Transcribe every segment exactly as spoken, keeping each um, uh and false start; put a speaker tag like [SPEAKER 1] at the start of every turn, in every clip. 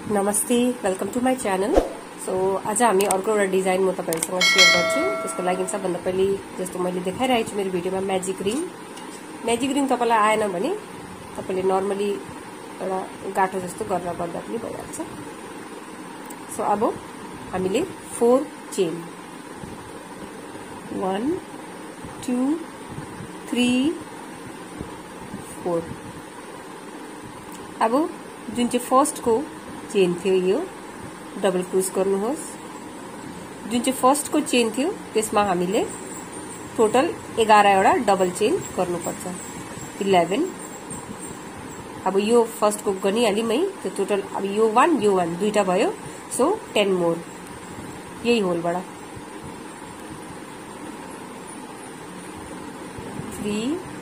[SPEAKER 1] नमस्ते, welcome to my channel. So आज हामी अर्को एउटा डिजाइन म तपाईहरुसँग शेयर गर्छु। त्यसको लागि सबभन्दा पहिले जस्तो मैले देखाइरहेको छु मेरो भिडियोमा म्याजिक रिङ म्याजिक रिङ तपाईलाई आएन भने तपाईले नर्मली एउटा गाठो जस्तो गरेर गर्दा पनि भइहाल्छ। सो अब हामीले four chain one two three four. अब जुन चाहिँ फर्स्ट को चेन थियो यो डबल क्रुज गर्नुहोस्। जुन चाहिँ फर्स्ट को चेन थियो त्यसमा हामीले टोटल एघार वटा डबल चेन गर्नुपर्छ, इलेवन। अब यो फर्स्ट को गनिहाल्यौं है, त्यो टोटल अब यो वन यो वन दुईटा भयो, सो टेन मोर यही होलबाट थ्री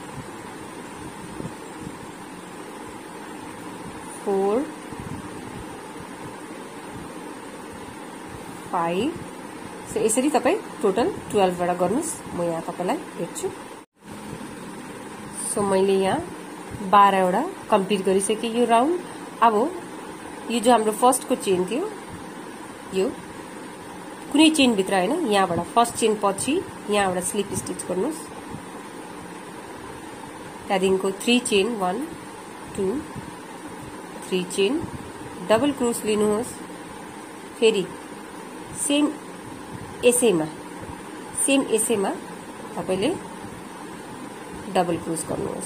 [SPEAKER 1] फोर फाइभ। सो यसरी तपाई टोटल ट्वेल्भ वटा गर्नुस्। म यहाँ तपाईलाई हेर्छु। सो मैले यहाँ बाह्र वटा कम्प्लिट गरिसके यो राउन्ड। अब यो जो हाम्रो फर्स्ट को चेन थियो यो कुनै चेन भित्र हैन, यहाँबाट फर्स्ट चेन पछि यहाँबाट स्लिप स्टिच गर्नुस्। त्यहाँदेखिको three chain one two three chain double crochet लिनुहोस्। फेरि सेम यसैमा सेम यसैमा तपाईले डबल क्रुज गर्नुहोस्।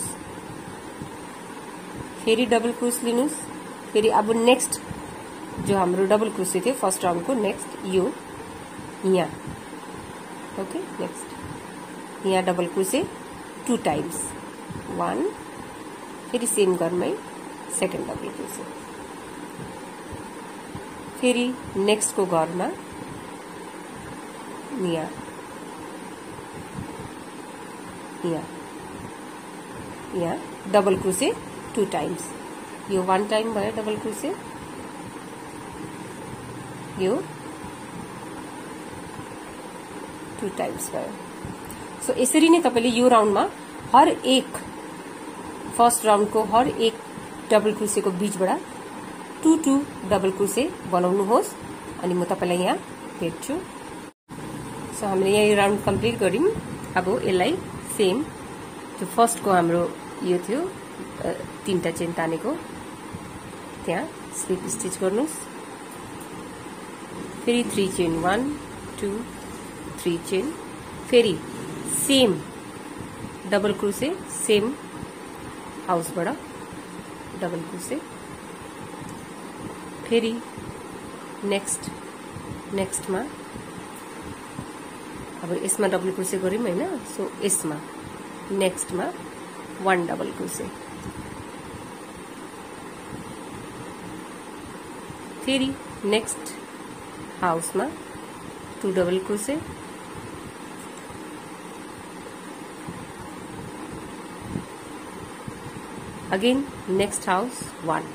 [SPEAKER 1] फेरि डबल क्रुज लिनुहोस्। फेरि अब नेक्स्ट जो हाम्रो डबल क्रुज थियो फर्स्ट राउन्ड को नेक्स्ट यो यहाँ, ओके। नेक्स्ट यहाँ double crochet two times one, फेरि सेम घरमै सेकेन्ड डबल क्रुज। फेरि नेक्स्ट को घरमा यहाँ यहाँ यहाँ डबल क्रुसे टू टाइम्स, यो वन टाइम भयो डबल क्रुसे, यो टू टाइम्स भयो। सो यसरी नै तपाईले यो राउन्डमा हर एक फर्स्ट राउन्ड को हर एक डबल क्रुसे को बीचबाट टू टू डबल क्रुसे बनाउनुहोस्। अनि म तपाईलाई यहाँ भेट्छु। सो हामीले यहाँ यो राउन्ड कम्प्लिट गर्यौं। अब यसलाई सेम जो फर्स्ट को हाम्रो यो थियो तीनटा चेन तानेको त्यहाँ स्लिप स्टिच गर्नुस्। फेरि three chain one two three chain, फेरि सेम डबल क्रुसे सेम हाउसबाट डबल क्रुसे, फेरि नेक्स्ट नेक्स्टमा अब यसमा डबल क्रुसे गर्यौं हैन, सो यसमा नेक्स्टमा वन डबल क्रुसे, फेरि नेक्स्ट हाउसमा two double crochet, again next house one.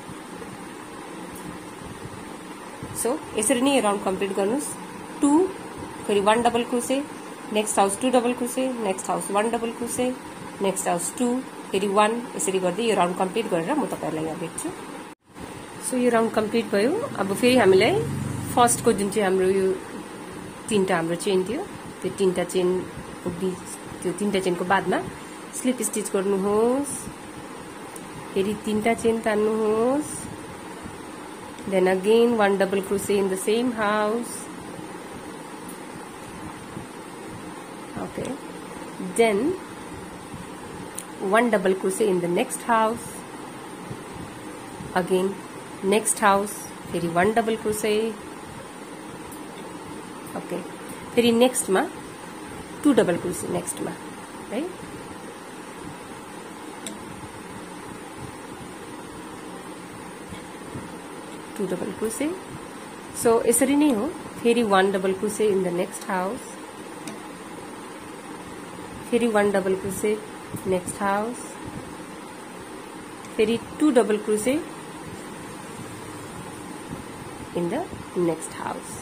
[SPEAKER 1] So यसरी नै राउन्ड कम्प्लिट गर्नुस्। टू फेरि one double crochet, next house two double crochet, next house one double crochet, next house two, फेरि one, यसरी गर्दै यो राउन्ड कम्प्लिट गरेर म तपाईहरुलाई यहाँ भेट्छु। सो यो राउन्ड कम्प्लिट भयो। अब फेरि हामीलाई फर्स्ट को जुन चाहिँ हाम्रो यो तीनटा हाम्रो चेन थियो त्यो तीनटा चेन को बीच त्यो तीनटा चेन को बादमा स्लिप स्टिच गर्नुहोस्। फेरि तीनटा चेन तान्नुहोस्। Then again one double crochet in the same house, okay, then one double crochet in the next house, again next house फेरि one double crochet, okay, फेरि next मा two double crochet next मा, right, two double crochet। so यसरी नै हो। फेरि one double crochet in the next house, फेरि one double crochet next house, फेरि two double crochet in the next house.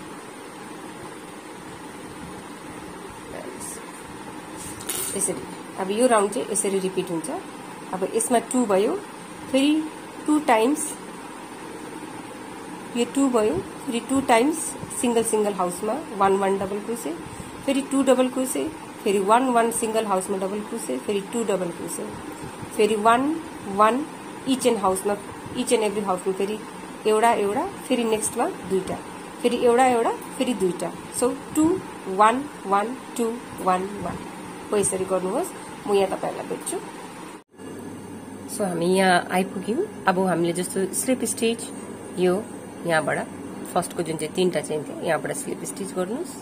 [SPEAKER 1] यसरी अब यो राउन्ड चाहिँ यसरी रिपिट हुन्छ। अब यसमा टू भयो, फेरि टू टाइम्स यो टू भयो, फेरि टू टाइम्स सिंगल सिंगल हाउसमा वन वन डबल क्रोसे, फेरि टू डबल क्रोसे, फेरि वन वन सिंगल हाउसमा डबल क्रोसे, फेरि टू डबल क्रोसे, फेरि वन वन इच एन्ड हाउसमा इच एन्ड एभ्री हाउसमा फेरि एउटा एउटा, फेरि नेक्स्टमा दुईटा, फेरि एउटा एउटा, फेरि दुईटा। So two one one two one one हो यसरी गर्नुहोस्। म यहाँ तपाईहरुलाई भेट्छु। सो हामी यहाँ आइपुग्यौं। अब हामीले जस्तो स्लिप स्टिच यो यहाँबाट फर्स्टको जुन चाहिँ तीनटा चेन थियो यहाँबाट स्लिप स्टिच गर्नुहोस्।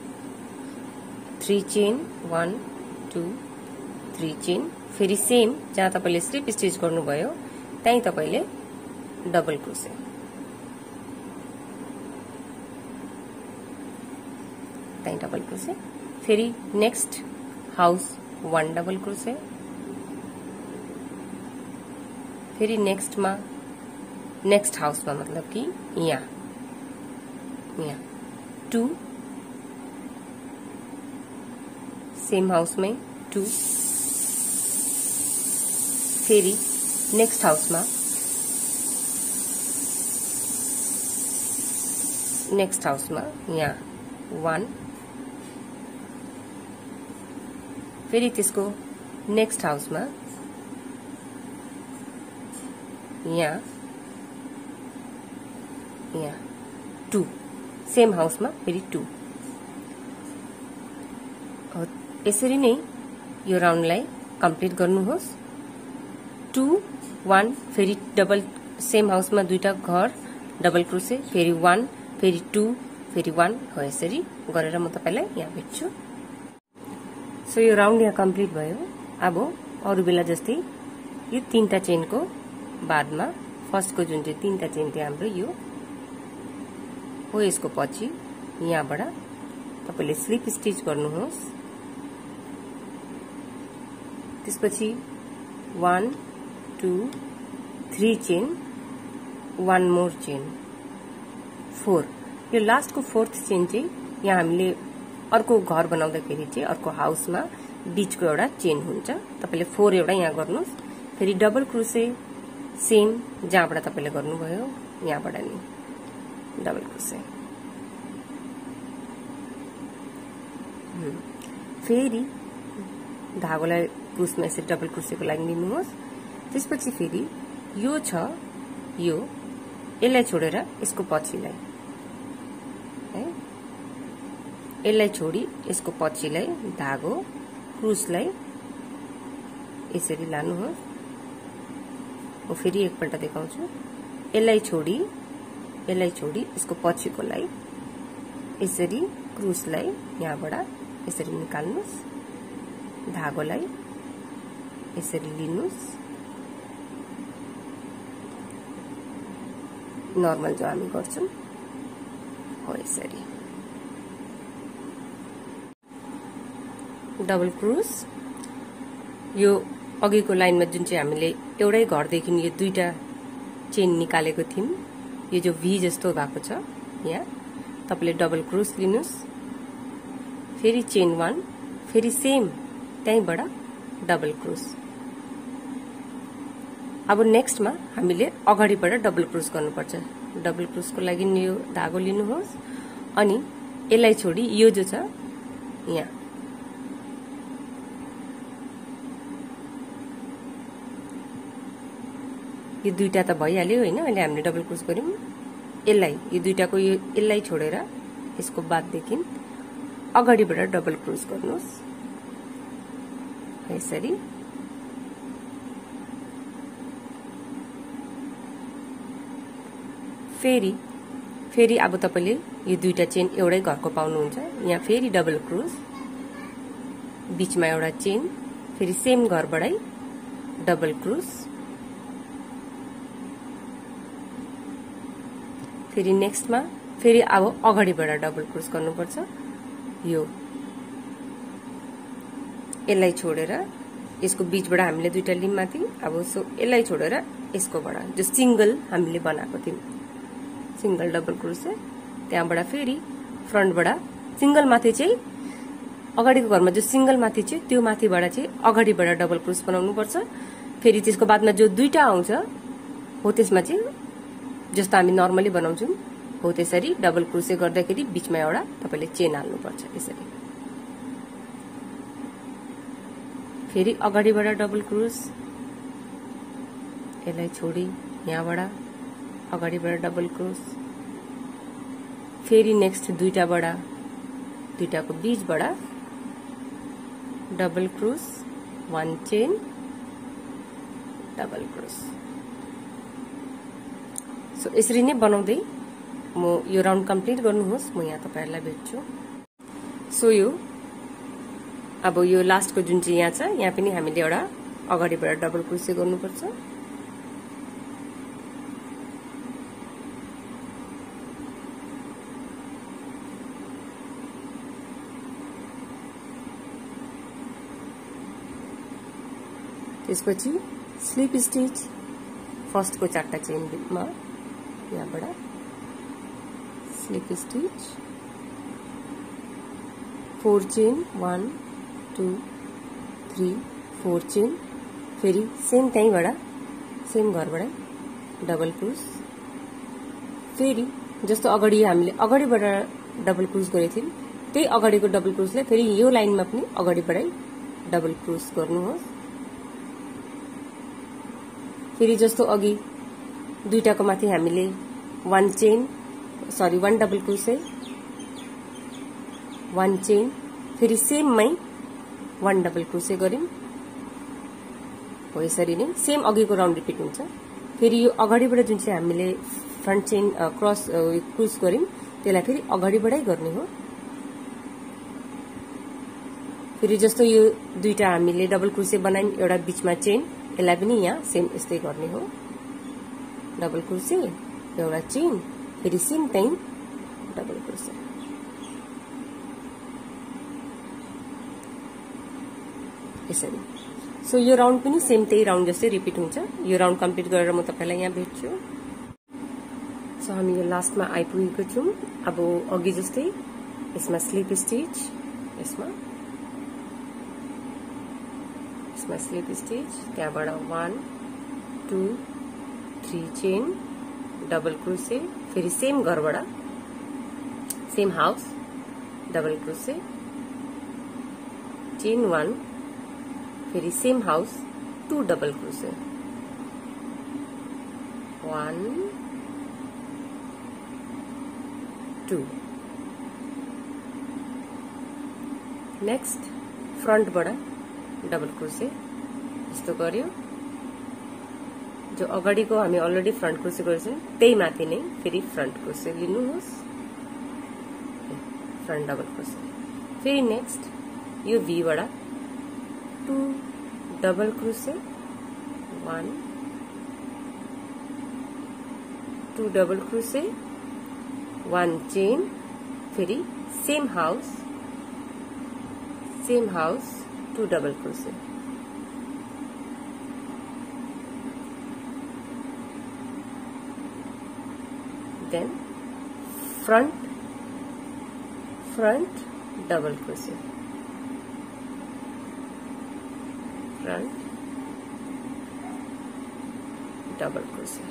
[SPEAKER 1] Three chain one two three chain, फेरि सेम जहाँ तपाईले स्लिप स्टिच गर्नुभयो त्यही तपाईले डबल क्रोसे, त्यही डबल क्रोसे, फेरि next house one double crochet, फेरि नेक्स्टमा नेक्स्ट हाउसमा मतलब कि यहाँ यहाँ टू, सेम हाउसमै टू, फेरि नेक्स्ट हाउसमा नेक्स्ट हाउसमा यहाँ वन, फेरि त्यसको नेक्स्ट हाउसमा यहाँ यहाँ टू, सेम हाउसमा फेरि टू। यसरी नै यो राउन्डलाई कम्प्लिट गर्नुहोस्। टू वन, फेरि डबल सेम हाउसमा दुईटा घर डबल क्रोसे, फेरि वन, फेरि टू, फेरि वन हो यसरी गरेर म तपाईलाई यहाँ भेट्छु। सो यो राउन्ड यहाँ कम्प्लिट भयो। अब अरु बेला जस्तै यो तीनटा चेनको बादमा फर्स्टको जुन चाहिँ तीनटा चेन थियो हाम्रो यो हो, यसको पछि यहाँबाट तपाईले स्लिप स्टिच गर्नुहोस्। त्यसपछि one two three chain, one more chain, four. यो लास्टको फोर्थ चेन चाहिँ यहाँ हामीले अर्को घर बनाउँदाखेरि चाहिँ अर्को हाउसमा बीचको एउटा चेन हुन्छ। तपाईले फोर एउटा यहाँ गर्नुहोस्, फेरि डबल क्रोसे सेम जहाँबाट तपाईले गर्नुभयो यहाँबाट नि डबल क्रोसे, फेरि धागोलाई क्रोसमा यसरी डबल क्रोसेको लागि लिनुहोस्। त्यसपछि फेरि यो छ यो यसलाई छोडेर यसको पछिलाई है, यसलाई छोडी यसको पछिलाई धागो क्रुसलाई यसरी लानुहोस्। म फेरि एकपल्ट देखाउँछु। यसलाई छोडी यसलाई छोडी यसको पछिकोलाई यसरी क्रुसलाई यहाँबाट यसरी निकाल्नुहोस्, धागोलाई यसरी लिनुहोस्, नर्मल जो हामी गर्छौं हो यसरी डबल क्रुस। यो अघिको लाइनमा जुन चाहिँ हामीले एउटै घरदेखि यो दुईटा चेन निकालेको थियौं, यो जो भी जस्तो भएको छ यहाँ तपाईले डबल क्रुस लिनुहोस्, फेरि चेन वन, फेरि सेम त्यहीबाट डबल क्रुस। अब नेक्स्टमा हामीले अगाडिबाट डबल क्रुस गर्नुपर्छ। डबल क्रुसको लागि यो धागो लिनुहोस् अनि यसलाई छोडी यो जो छ यहाँ यो दुईटा त भइहाल्यो हैन, अहिले हामीले डबल क्रुस गर्यौं। यसलाई यो दुईटाको यो यसलाई छोडेर यसको बाददेखि अगाडिबाट डबल क्रुस गर्नुहोस् यसरी। फेरि फेरि अब तपाईले यो दुईटा चेन एउटै घरको पाउनुहुन्छ। यहाँ फेरि डबल क्रुस, बीचमा एउटा चेन, फेरि सेम घरबाटै डबल क्रुस, फेरि नेक्स्टमा फेरि अब अगाडिबाट डबल क्रुस गर्नुपर्छ। यो यसलाई छोडेर यसको बीचबाट हामीले दुईटा लिम माथि, अब सो यसलाई छोडेर यसकोबाट जो सिंगल हामीले बनाएको थियौं सिंगल डबल क्रुस, त्यहाँबाट फेरि फ्रन्टबाट सिंगल माथि चाहिँ अगाडिको घरमा जो सिंगल माथि चाहिँ त्यो माथिबाट चाहिँ अगाडिबाट डबल क्रुस बनाउनु पर्छ। फेरि त्यसको बादमा जो दुईटा आउँछ हो त्यसमा चाहिँ जस्तो हामी नर्मली बनाउँछौं हो त्यसरी डबल क्रोसे गर्दाखेरि बीचमा एउटा तपाईले चेन हाल्नुपर्छ यसरी। फेरि अगाडिबाट डबल क्रोस, यसलाई छोडी यहाँबाट अगाडिबाट डबल क्रोस, फेरि नेक्स्ट दुईटाबाट दुईटाको बीचबाट double crochet, one chain, double crochet. So यसरी नै बनाउँदै म यो राउन्ड कम्प्लिट गर्नुहोस्, म यहाँ तपाईहरुलाई भेट्छु। सो यो अब यो लास्टको जुन चाहिँ यहाँ छ यहाँ पनि हामीले एउटा अगाडिबाट डबल क्रोसे गर्नुपर्छ। त्यसपछि स्लिप स्टिच फर्स्टको चारटा चेनमा यहाँबाट slip stitch, four chain, one two three four chain, फेरि सेम त्यहीँबाट सेम घरबाट डबल क्रोस, फेरि जस्तो अगाडि हामीले अगाडिबाट डबल क्रोस गरेको थियौं त्यही अगाडिको डबल क्रोसलाई फेरि यो लाइनमा पनि अगाडिबाटै डबल क्रोस गर्नुहोस्। फेरि जस्तो अघि दुईटाको माथि हामीले one chain sorry one double crochet, one chain, फेरि सेममै वन डबल क्रोसे गर्यौं हो यसरी नै सेम अघिको राउन्ड रिपिट हुन्छ। फेरि यो अगाडिबाट जुन चाहिँ हामीले फ्रन्ट चेन क्रस क्रोस गर्यौं त्यसलाई फेरि अगाडिबाटै गर्ने हो। फेरि जस्तो यो दुईटा हामीले डबल क्रोसे बनायौं एउटा बीचमा चेन, यसलाई पनि यहाँ सेम यस्तै गर्ने हो। डबल क्रोसे, एउटा चेन, फेरि सेम टाइम डबल क्रोसे। यसरी सो यो राउन्ड पनि सेम त्यही राउन्ड जस्तै रिपिट हुन्छ। यो राउन्ड कम्प्लिट गरेर म तपाईलाई यहाँ भेट्छु। सो हामी यो लास्टमा आइपुगेको छौं। अब अघि जस्तै यसमा स्लिप स्टिच, यसमा यसमा स्लिप स्टिच, त्यहाँबाट one two three chain, double crochet, फेरि सेम घरबाट same house double crochet, chain one, फेरि same house two double crochet, one two, next फ्रन्टबाट डबल क्रोसे यस्तो गर्यो। जो अगाडिको हामी अलरेडी फ्रन्ट क्रोसे गरेछौं त्यही माथि नै फेरि फ्रन्ट क्रोसे लिनुहोस्, फ्रन्ट डबल क्रोसे, फेरि नेक्स्ट यो भी बाट two double crochet, one two double crochet, one chain, फेरि same house same house two double crochet, then front front double crochet, front double crochet।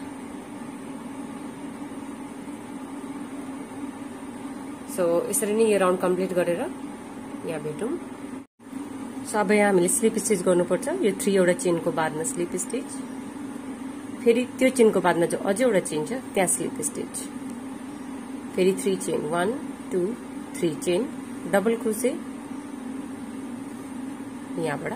[SPEAKER 1] So यसरी नै यो round complete गरेर यहाँ भेटौं। सो अब यहाँ हामीले स्लिप स्टिच गर्नुपर्छ। यो थ्री एउटा चेनको बादमा स्लिप स्टिच, फेरि त्यो चेनको बादमा जो अझै एउटा चेन छ त्यहाँ स्लिप स्टिच, फेरि three chain, one two three chain, double crochet, यहाँबाट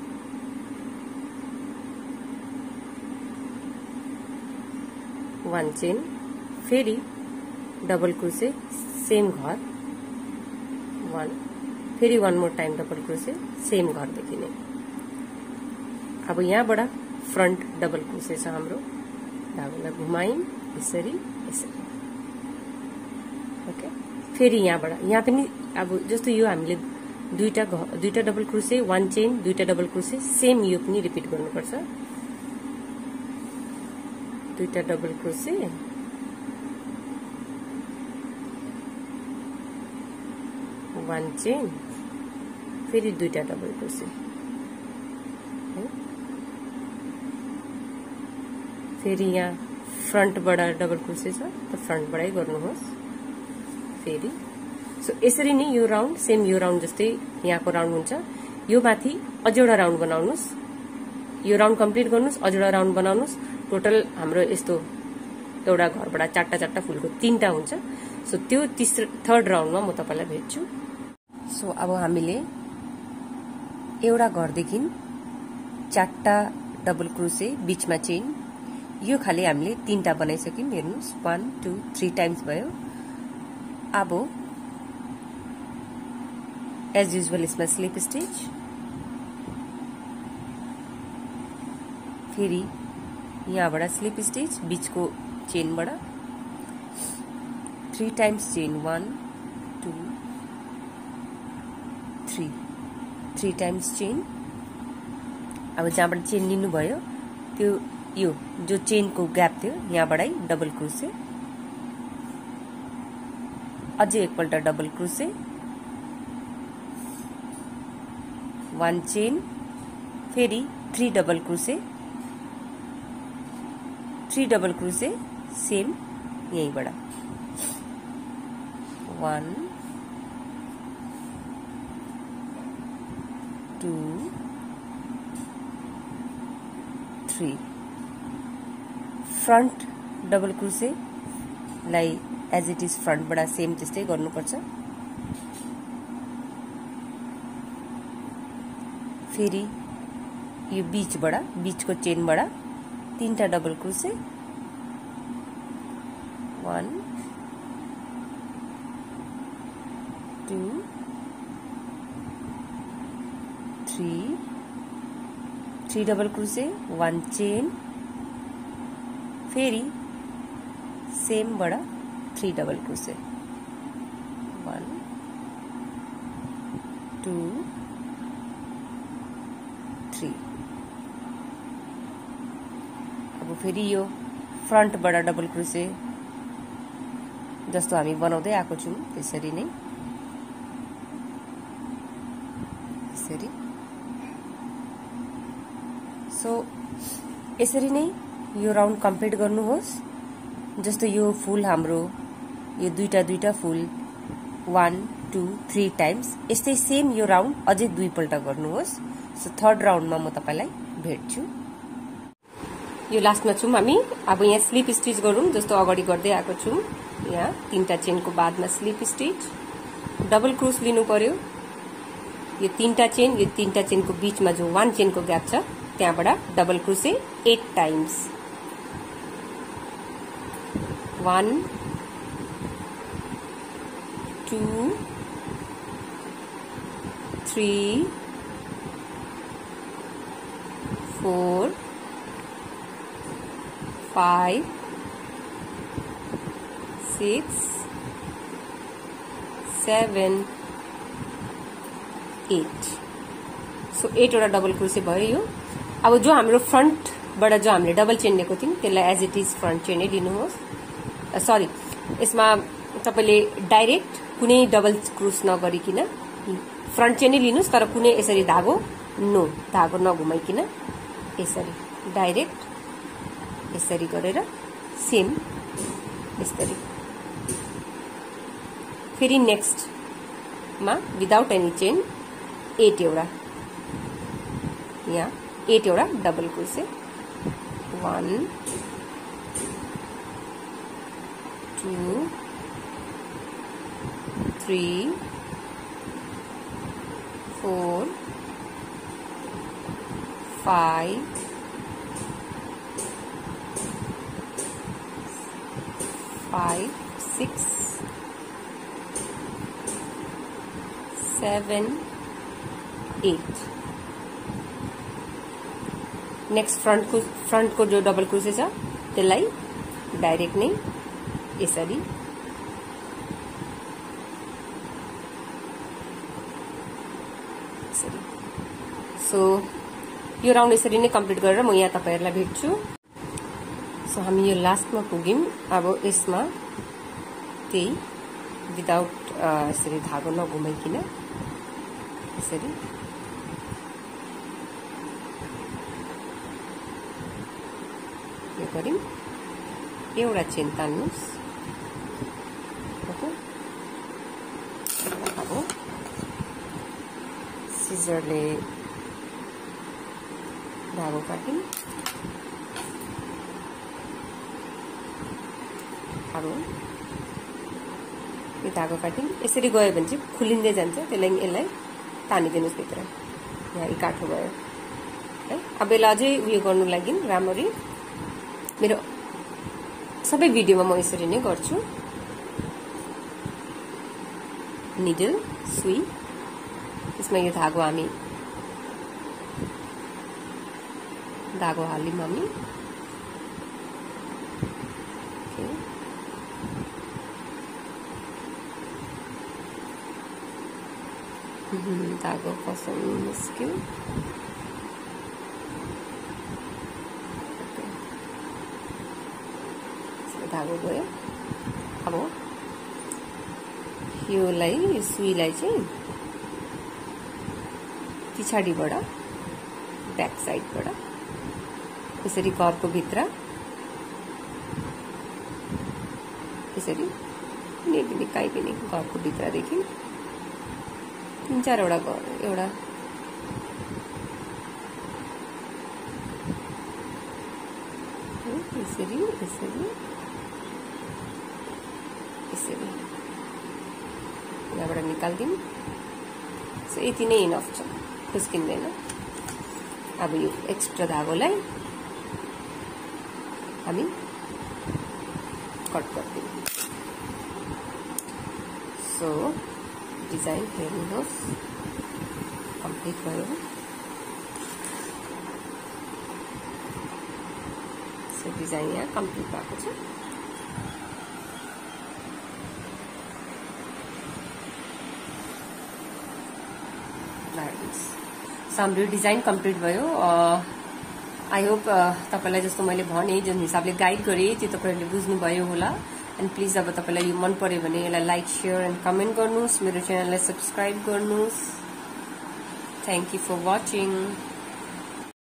[SPEAKER 1] वन चेन, फेरि डबल क्रोसे, सेम घर, वन, फेरि one more time double crochet, same घरदेखि नै। अब यहाँबाट फ्रन्ट डबल क्रोसे छ हाम्रो, धागोलाई घुमायौं यसरी यसरी, ओके। फेरि यहाँबाट यहाँ पनि अब जस्तो यो हामीले दुईटा दुईटा डबल क्रोसे, वन चेन, दुईटा डबल क्रोसे, सेम यो पनि रिपिट गर्नुपर्छ। दुईटा डबल क्रोसे, वन चेन, फेरि दुईटा डबल क्रोसे, फेरि यहाँ फ्रन्टबाट डबल क्रोसे छ त फ्रन्टबाटै गर्नुहोस् फेरि। सो यसरी नै यो राउन्ड सेम यो राउन्ड जस्तै यहाँको राउन्ड हुन्छ। यो माथि अझ एउटा राउन्ड बनाउनुहोस्, यो राउन्ड कम्प्लिट गर्नुहोस्, अझ एउटा राउन्ड बनाउनुहोस्। टोटल हाम्रो यस्तो एउटा घरबाट चारवटा चारवटा फुलको तीनटा हुन्छ। सो त्यो तेस्रो थर्ड राउन्डमा म तपाईलाई भेट्छु। सो अब हामीले एउटा घरदेखि चारवटा डबल क्रोसे बीचमा चेन यो खाली हामीले तीनटा बनाइसक्यौं। हेर्नुहोस् वान टू थ्री टाइम्स भयो। अब एज युजुअल यसमा स्लिप स्टिच, फेरि यहाँबाट स्लिप स्टिच बीचको चेनबाट three times chain one two three three times chain. अब जहाँबाट चेन लिनुभयो त्यो यो जो चेनको ग्याप थियो यहाँबाटै डबल क्रोसे, अझै एकपल्ट डबल क्रोसे, वन चेन, फेरि three double crochet, three double crochet same यहीँबाट one two three. Front double crochet लाई एज इट इज फ्रन्टबाट सेम त्यस्तै गर्नुपर्छ। फेरि यो बीचबाट बीचको चेनबाट तीनटा double crochet, one two three, three double crochet, one chain, फेरि सेम बड़ा three double crochet, one two three. अब फेरि यो फ्रन्टबाट डबल क्रोसे जस्तो हामी बनाउँदै आएको छौं त्यसरी नै यसरी। सो यसरी नै यो राउन्ड कम्प्लिट गर्नुहोस्। जस्तो यो फूल हाम्रो यो दुईटा दुईटा फूल वन टू थ्री टाइम्स यस्तै सेम यो राउन्ड अझै दुईपल्ट गर्नुहोस्। सो थर्ड राउन्डमा म तपाईलाई भेट्छु। यो लास्टमा छौं हामी। अब यहाँ स्लिप स्टिच गरौं जस्तो अगाडि गर्दै आएको छौं। यहाँ तीनटा चेनको बादमा स्लिप स्टिच, डबल क्रोस लिनु पर्यो। यो तीनटा चेन, यो तीनटा चेनको बीचमा जो वन चेनको ग्याप छ त्यहाँबाट double crochet eight times, one two three four five six seven eight. So एटवटा डबल क्रोसे भयो यो। अब जो हाम्रो फ्रन्टबाट जो हामीले डबल चेन लिएको थियौं त्यसलाई एज इट इज फ्रन्ट चेनै लिनुहोस्। सरी, यसमा तपाईले डाइरेक्ट कुनै डबल क्रोस नगरिकिन फ्रन्ट चेनै लिनुस्, तर कुनै यसरी धागो नो धागो नघुमाइकिन यसरी डाइरेक्ट यसरी गरेर सेम यसरी। फेरि नेक्स्टमा विदाउट एनी चेन एट एउटा यहाँ एट एउटा double crochet, one two three four five five six seven eight. Next front को फ्रन्ट को जो डबल क्रोसे छ त्यसलाई डाइरेक्ट नै यसरी यसरी। सो यो राउन्ड यसरी नै कम्प्लिट गरेर म यहाँ तपाईहरुलाई भेट्छु। सो हामी यो लास्टमा पुग्यौं। अब यसमा त्यही विदाउट यसरी धागो नघुमाइकिन यसरी यो गरौँ। एउटा चेन तान्नुस्। ओके, अब सिजरले धागो काट्यौं। अब यो धागो काट्यौं। यसरी गयो भने चाहिँ खुलिँदै जान्छ, त्यसलाई यसलाई तानिदिनुस् भित्र। यहाँ यी काठो भयो है। अब यसलाई अझै उयो गर्नु लागि राम्ररी मेरो सबै भिडियोमा म यसरी नै गर्छु। निडल, सुई, त्यसमा यो धागो हामी धागो हाल्यौं हामी। धागो फसाउनु मुस्किल। धागो गयो। अब योलाई यो सुईलाई चाहिँ पछाडिबाट ब्याक साइडबाट यसरी घरको भित्र यसरी कुनै पनि काहीँ पनि घरको भित्रदेखि तीन चारवटा घर एउटा यसरी यसरी यसरी यहाँबाट निकाल्दिउँ। सो यति नै इनफ छ, खुस्किँदैन। अब यो एक्स्ट्रा धागोलाई हामी कट गर्दिउँ। सो डिजाइन हेर्नुहोस्, कम्प्लिट भयो। सो डिजाइन यहाँ कम्प्लिट भएको छ। हाम्रो डिजाइन कम्प्लिट भयो। आई होप तपाईलाई जस्तो मैले भने जुन हिसाबले गाइड गरेँ त्यो तपाईहरुले बुझ्नुभयो होला। एन्ड प्लिज अब तपाईलाई यो मन पर्यो भने यसलाई लाइक, शेयर एन्ड कमेन्ट गर्नुस्। मेरो च्यानललाई सब्स्क्राइब गर्नुस्। Thank you for watching.